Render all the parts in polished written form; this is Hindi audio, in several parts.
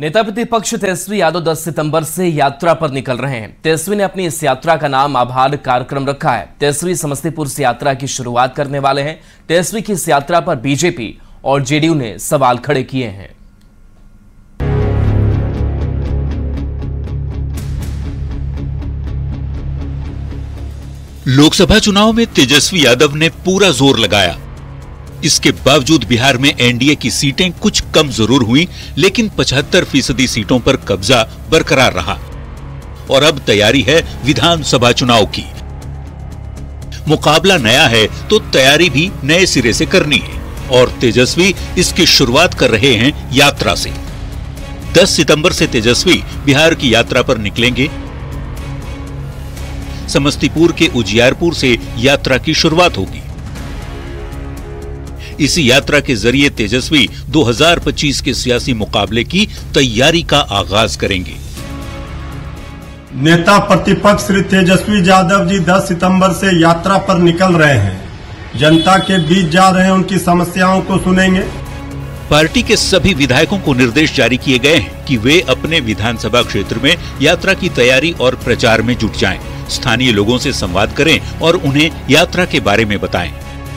नेता प्रतिपक्ष तेजस्वी यादव 10 सितंबर से यात्रा पर निकल रहे हैं। तेजस्वी ने अपनी इस यात्रा का नाम आभार कार्यक्रम रखा है। तेजस्वी समस्तीपुर से यात्रा की शुरुआत करने वाले हैं। तेजस्वी की इस यात्रा पर बीजेपी और जेडीयू ने सवाल खड़े किए हैं। लोकसभा चुनाव में तेजस्वी यादव ने पूरा जोर लगाया। इसके बावजूद बिहार में एनडीए की सीटें कुछ कम जरूर हुई, लेकिन 75% सीटों पर कब्जा बरकरार रहा। और अब तैयारी है विधानसभा चुनाव की। मुकाबला नया है तो तैयारी भी नए सिरे से करनी है और तेजस्वी इसकी शुरुआत कर रहे हैं यात्रा से। 10 सितंबर से तेजस्वी बिहार की यात्रा पर निकलेंगे। समस्तीपुर के उजियारपुर से यात्रा की शुरुआत होगी। इसी यात्रा के जरिए तेजस्वी 2025 के सियासी मुकाबले की तैयारी का आगाज करेंगे। नेता प्रतिपक्ष श्री तेजस्वी यादव जी 10 सितंबर से यात्रा पर निकल रहे हैं। जनता के बीच जा रहे हैं, उनकी समस्याओं को सुनेंगे। पार्टी के सभी विधायकों को निर्देश जारी किए गए हैं कि वे अपने विधानसभा क्षेत्र में यात्रा की तैयारी और प्रचार में जुट जाएं, स्थानीय लोगों से संवाद करें और उन्हें यात्रा के बारे में बताएं।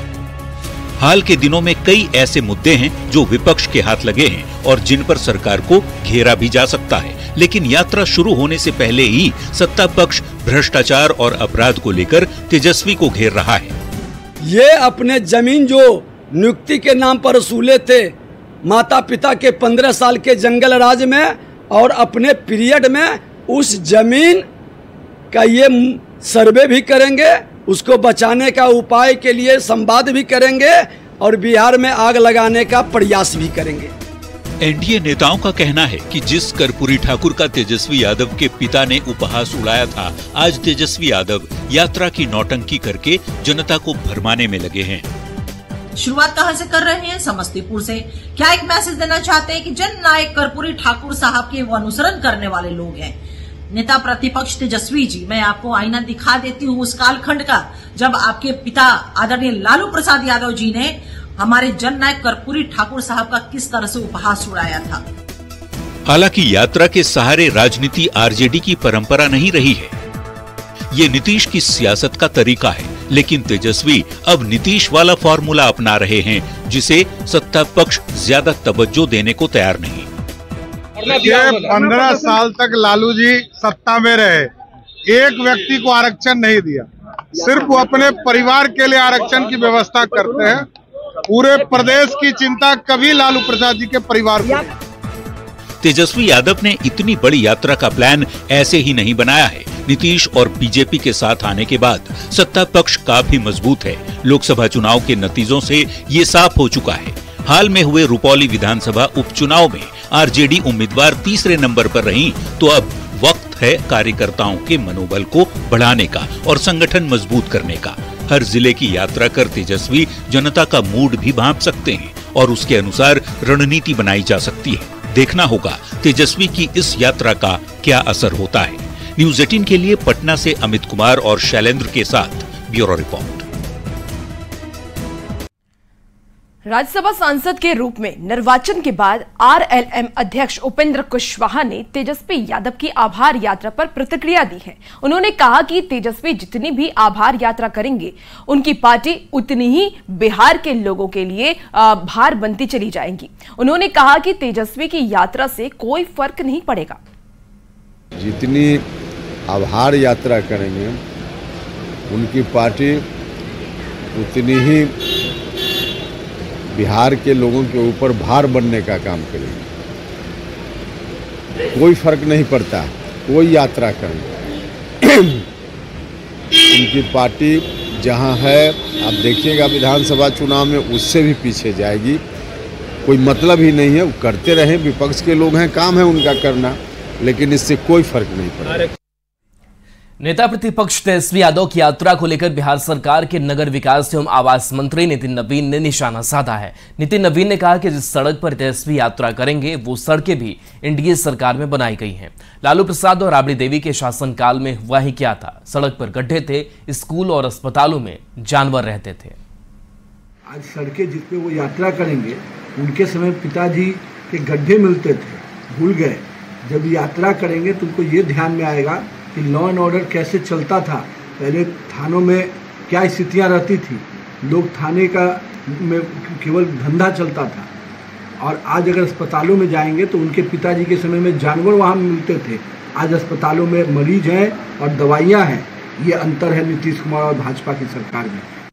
हाल के दिनों में कई ऐसे मुद्दे हैं जो विपक्ष के हाथ लगे हैं और जिन पर सरकार को घेरा भी जा सकता है, लेकिन यात्रा शुरू होने से पहले ही सत्ता पक्ष भ्रष्टाचार और अपराध को लेकर तेजस्वी को घेर रहा है। ये अपने जमीन जो नियुक्ति के नाम पर वसूले थे माता पिता के 15 साल के जंगल राज में, और अपने पीरियड में उस जमीन का ये सर्वे भी करेंगे, उसको बचाने का उपाय के लिए संवाद भी करेंगे और बिहार में आग लगाने का प्रयास भी करेंगे। एनडीए नेताओं का कहना है कि जिस कर्पूरी ठाकुर का तेजस्वी यादव के पिता ने उपहास उड़ाया था, आज तेजस्वी यादव यात्रा की नौटंकी करके जनता को भरमाने में लगे हैं। शुरुआत कहां से कर रहे हैं? समस्तीपुर से। क्या एक मैसेज देना चाहते हैं कि जन नायक कर्पूरी ठाकुर साहब के वो अनुसरण करने वाले लोग हैं। नेता प्रतिपक्ष तेजस्वी जी, मैं आपको आईना दिखा देती हूँ उस कालखंड का जब आपके पिता आदरणीय लालू प्रसाद यादव जी ने हमारे जन नायक कर्पूरी ठाकुर साहब का किस तरह से उपहास उड़ाया था। हालांकि यात्रा के सहारे राजनीति आरजेडी की परंपरा नहीं रही है, ये नीतीश की सियासत का तरीका है, लेकिन तेजस्वी अब नीतीश वाला फॉर्मूला अपना रहे हैं जिसे सत्ता पक्ष ज्यादा तवज्जो देने को तैयार नहीं। ये 15 साल तक लालू जी सत्ता में रहे, एक व्यक्ति को आरक्षण नहीं दिया, सिर्फ वो अपने परिवार के लिए आरक्षण की व्यवस्था करते हैं। पूरे प्रदेश की चिंता कभी लालू प्रसाद जी के परिवार को। तेजस्वी यादव ने इतनी बड़ी यात्रा का प्लान ऐसे ही नहीं बनाया है। नीतीश और बीजेपी के साथ आने के बाद सत्ता पक्ष काफी मजबूत है। लोकसभा चुनाव के नतीजों से ये साफ हो चुका है। हाल में हुए रुपौली विधानसभा उपचुनाव में आरजेडी उम्मीदवार तीसरे नंबर पर रही, तो अब वक्त है कार्यकर्ताओं के मनोबल को बढ़ाने का और संगठन मजबूत करने का। हर जिले की यात्रा कर तेजस्वी जनता का मूड भी भांप सकते हैं और उसके अनुसार रणनीति बनाई जा सकती है। देखना होगा तेजस्वी की इस यात्रा का क्या असर होता है। न्यूज़ 18 के लिए पटना से अमित कुमार और शैलेंद्र के साथ ब्यूरो रिपोर्ट। राज्यसभा सांसद के रूप में निर्वाचन के बाद आरएलएम अध्यक्ष उपेंद्र कुशवाहा ने तेजस्वी यादव की आभार यात्रा पर प्रतिक्रिया दी है। उन्होंने कहा कि तेजस्वी जितनी भी आभार यात्रा करेंगे, उनकी पार्टी उतनी ही बिहार के लोगों के लिए भार बनती चली जाएगी। उन्होंने कहा कि तेजस्वी की यात्रा से कोई फर्क नहीं पड़ेगा। जितनी आभार यात्रा करेंगे, उनकी पार्टी उतनी ही बिहार के लोगों के ऊपर भार बनने का काम करेगी। कोई फर्क नहीं पड़ता, कोई यात्रा करें। उनकी पार्टी जहां है, आप देखिएगा विधानसभा चुनाव में उससे भी पीछे जाएगी। कोई मतलब ही नहीं है, वो करते रहें, विपक्ष के लोग हैं, काम है उनका करना, लेकिन इससे कोई फर्क नहीं पड़ेगा। नेता प्रतिपक्ष तेजस्वी यादव की यात्रा को लेकर बिहार सरकार के नगर विकास एवं आवास मंत्री नितिन नवीन ने निशाना साधा है। नितिन नवीन ने कहा कि जिस सड़क पर तेजस्वी यात्रा करेंगे वो सड़कें भी एनडीए सरकार में बनाई गई हैं। लालू प्रसाद और राबड़ी देवी के शासनकाल में हुआ ही क्या था? सड़क पर गड्ढे थे, स्कूल और अस्पतालों में जानवर रहते थे। आज सड़कें जिस पे वो यात्रा करेंगे, उनके समय पिताजी के गड्ढे मिलते थे, भूल गए। जब यात्रा करेंगे तो उनको ये ध्यान में आएगा कि लॉ एंड ऑर्डर कैसे चलता था, पहले थानों में क्या स्थितियाँ रहती थी, लोग थाने का में केवल धंधा चलता था। और आज अगर अस्पतालों में जाएंगे तो उनके पिताजी के समय में जानवर वहाँ मिलते थे, आज अस्पतालों में मरीज हैं और दवाइयाँ हैं। ये अंतर है नीतीश कुमार और भाजपा की सरकार में।